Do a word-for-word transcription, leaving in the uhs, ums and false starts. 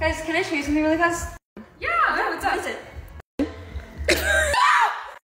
Guys, can I show you something really fast?